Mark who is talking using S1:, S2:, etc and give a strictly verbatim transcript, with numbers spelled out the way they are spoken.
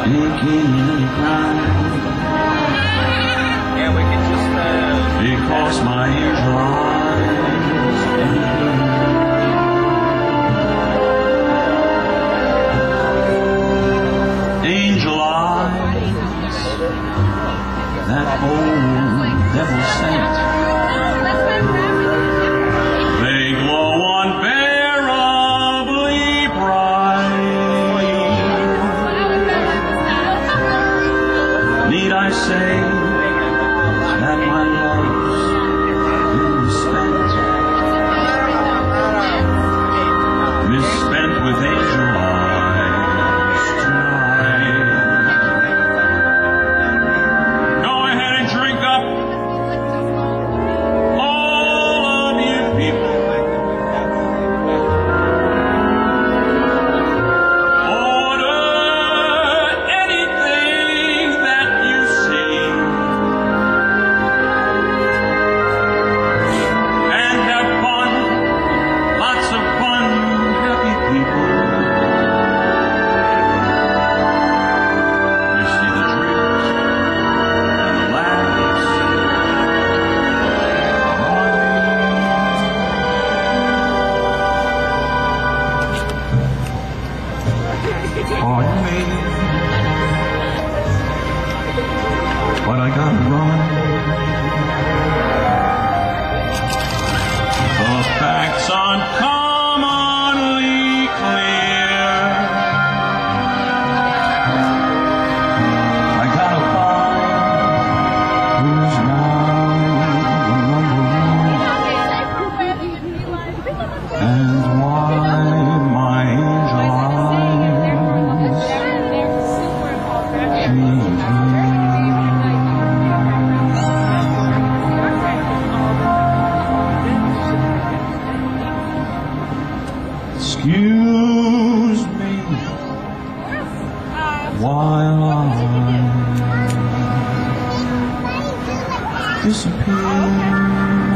S1: making me cry.
S2: Yeah, we can just, uh...
S1: Because my angel eyes angel eyes, that old devil sent, they glow unbearably bright. Need I say that my love's been misspent, misspent with angel eyes tonight? Go ahead and drink up, all of you people. Order anything that you see, and have fun, lots of fun, happy people. You see the drinks and the laughs on me. Pardon me, but I gotta run. The facts uncommonly clear. I gotta find who's now the number one, and why my angel eyes change me. Excuse me while I disappear.